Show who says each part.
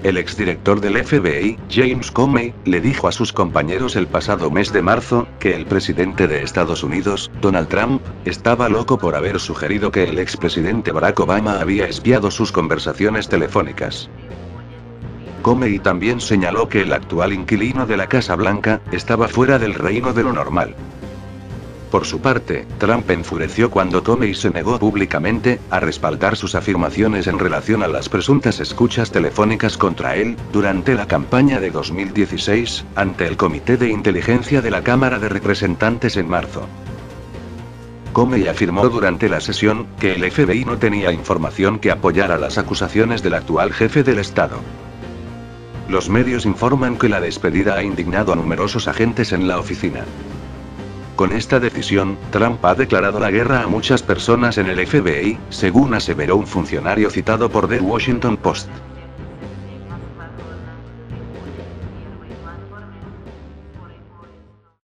Speaker 1: El exdirector del FBI, James Comey, le dijo a sus compañeros el pasado mes de marzo, que el presidente de Estados Unidos, Donald Trump, estaba loco por haber sugerido que el expresidente Barack Obama había espiado sus conversaciones telefónicas. Comey también señaló que el actual inquilino de la Casa Blanca, estaba fuera del reino de lo normal. Por su parte, Trump enfureció cuando Comey se negó públicamente a respaldar sus afirmaciones en relación a las presuntas escuchas telefónicas contra él, durante la campaña de 2016, ante el Comité de Inteligencia de la Cámara de Representantes en marzo. Comey afirmó durante la sesión, que el FBI no tenía información que apoyara las acusaciones del actual jefe del Estado. Los medios informan que la despedida ha indignado a numerosos agentes en la oficina. Con esta decisión, Trump ha declarado la guerra a muchas personas en el FBI, según aseveró un funcionario citado por The Washington Post.